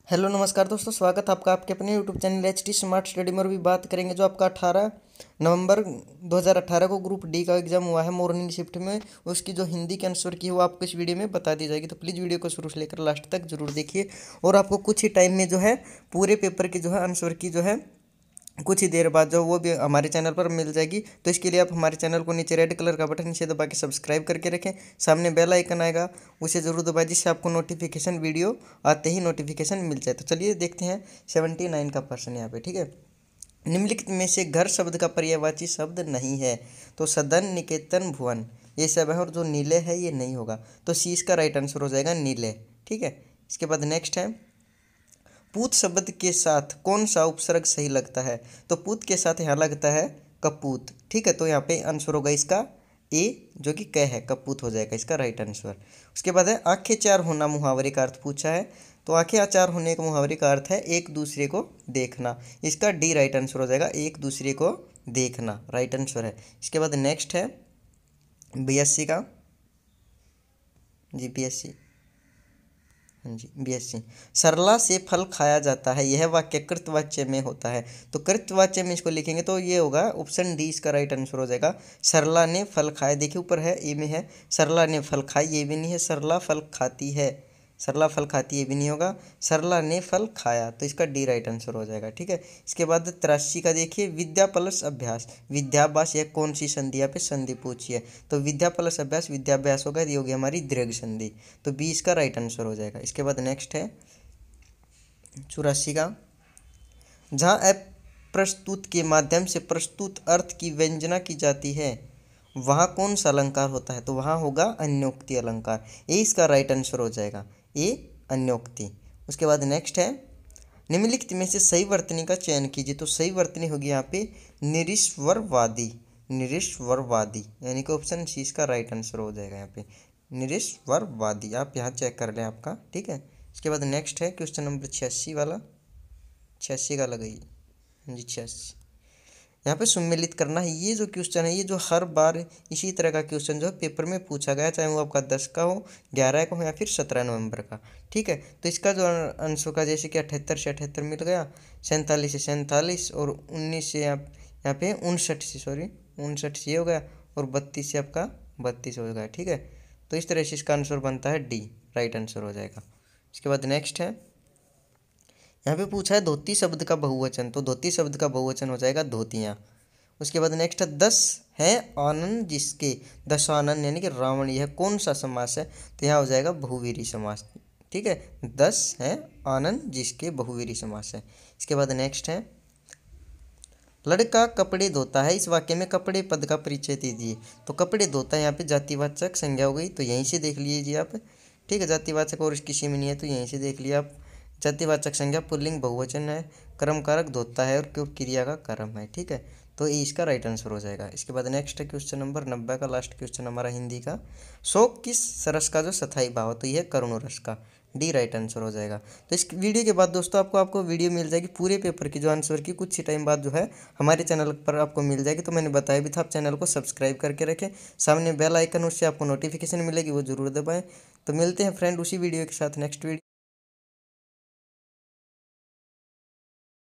Hello नमस्कार दोस्तों, स्वागत है आपका आपके अपने YouTube channel HT smart study में। और भी बात करेंगे जो आपका 18 नवंबर 2018 को ग्रुप डी का एग्जाम हुआ है मॉर्निंग शिफ्ट में, उसकी जो हिंदी के आंसर की है वो आपको इस वीडियो में बता दी जाएगी। तो प्लीज़ वीडियो को शुरू से लेकर लास्ट तक जरूर देखिए। और आपको कुछ ही टाइम में जो है पूरे पेपर की जो है आंसर की जो है कुछ ही देर बाद जो वो भी हमारे चैनल पर मिल जाएगी। तो इसके लिए आप हमारे चैनल को नीचे रेड कलर का बटन नीचे दबा के सब्सक्राइब करके रखें। सामने बेल आइकन आएगा, उसे ज़रूर दबाएं जिससे आपको नोटिफिकेशन वीडियो आते ही नोटिफिकेशन मिल जाए। तो चलिए देखते हैं 79 का प्रश्न यहाँ पे। ठीक है, निम्नलिखित में से घर शब्द का पर्यायवाची शब्द नहीं है। तो सदन, निकेतन, भुवन ये सब है, और जो नीले है ये नहीं होगा। तो सी इसका राइट आंसर हो जाएगा नीले। ठीक है, इसके बाद नेक्स्ट है पूत शब्द के साथ कौन सा उपसर्ग सही लगता है। तो पूत के साथ यहाँ लगता है कपूत। ठीक है, तो यहाँ पे आंसर होगा इसका ए, जो कि क है, कपूत हो जाएगा इसका राइट आंसर। उसके बाद है आंखें चार होना मुहावरे का अर्थ पूछा है। तो आंखें चार होने का मुहावरे का अर्थ है एक दूसरे को देखना। इसका डी राइट आंसर हो जाएगा, एक दूसरे को देखना राइट आंसर है। इसके बाद नेक्स्ट है BSc का, जी BSc, हाँ जी BSc। सरला से फल खाया जाता है, यह वाक्य कृतवाच्य में होता है। तो कृतवाच्य में इसको लिखेंगे तो ये होगा ऑप्शन डी इसका राइट आंसर हो जाएगा। सरला ने फल खाया, देखिए ऊपर है ए में है सरला ने फल खाई, ये भी नहीं है। सरला फल खाती है, सरला फल खाती है, ये भी नहीं होगा। सरला ने फल खाया, तो इसका डी राइट आंसर हो जाएगा। ठीक है, इसके बाद 83 का देखिए विद्या प्लस अभ्यास, विद्याभ्यास, यह कौन सी संधि, यहाँ पे संधि पूछी है। तो विद्या प्लस अभ्यास विद्याभ्यास होगा, ये होगी हमारी दीर्घ संधि। तो बी इसका राइट आंसर हो जाएगा। इसके बाद नेक्स्ट है 84 का, जहाँ अप्रस्तुत के माध्यम से प्रस्तुत अर्थ की व्यंजना की जाती है वहाँ कौन सा अलंकार होता है। तो वहाँ होगा अन्योक्ति अलंकार, ये इसका राइट आंसर हो जाएगा, ये अन्योक्ति। उसके बाद नेक्स्ट है निम्नलिखित में से सही वर्तनी का चयन कीजिए। तो सही वर्तनी होगी यहाँ पे निरीश्वरवादी, निरीश्वरवादी, यानी कि ऑप्शन सी इसका राइट आंसर हो जाएगा यहाँ पे निरीश्वरवादी। आप यहाँ चेक कर लें आपका। ठीक है, इसके बाद नेक्स्ट है क्वेश्चन नंबर 86 वाला, 86 का लगाइए, जी 86। यहाँ पे सम्मिलित करना है। ये जो क्वेश्चन है, ये जो हर बार इसी तरह का क्वेश्चन जो है पेपर में पूछा गया, चाहे वो आपका 10 का हो, 11 का हो या फिर 17 नवंबर का। ठीक है, तो इसका जो अंशों का जैसे कि 78 से 78 मिल गया, 47 से 47, और 19 से यहाँ पे 59 से, सॉरी 59 से ये हो गया, और 32 से आपका 32 हो गया। ठीक है, तो इस तरह से इसका आंसर बनता है डी, राइट आंसर हो जाएगा। इसके बाद नेक्स्ट है यहाँ पे पूछा है धोती शब्द का बहुवचन। तो धोती शब्द का बहुवचन हो जाएगा धोतियाँ। उसके बाद नेक्स्ट है 10 है आनंद जिसके, दशानन यानी कि रावण, यह कौन सा समास है। तो यहाँ हो जाएगा बहुवीरी समास। ठीक है, 10 है आनंद जिसके बहुवीरी समास है। इसके बाद नेक्स्ट है लड़का कपड़े धोता है, इस वाक्य में कपड़े पद का परिचय दीजिए। तो कपड़े धोता है यहाँ पे जातिवाचक संज्ञा हो गई, तो यहीं से देख लीजिए आप। ठीक है, जातिवाचक और किसी में नहीं है तो यहीं से देख लिया आप। जातिवाचक संज्ञा पुल्लिंग बहुवचन है, कर्म कारक धोता है, और क्यों क्रिया का कर्म है। ठीक है, तो ये इसका राइट आंसर हो जाएगा। इसके बाद नेक्स्ट है क्वेश्चन नंबर 90 का, लास्ट क्वेश्चन हमारा हिंदी का। शोक किस रस का जो स्थायी भाव, तो यह करुण रस का, डी राइट आंसर हो जाएगा। तो इस वीडियो के बाद दोस्तों आपको वीडियो मिल जाएगी पूरे पेपर की जो आंसर की कुछ ही टाइम बाद जो है हमारे चैनल पर आपको मिल जाएगी। तो मैंने बताया भी था, आप चैनल को सब्सक्राइब करके रखें, सामने बेल आइकन उससे आपको नोटिफिकेशन मिलेगी, वो जरूर दबाएं। तो मिलते हैं फ्रेंड उसी वीडियो के साथ नेक्स्ट वीडियो।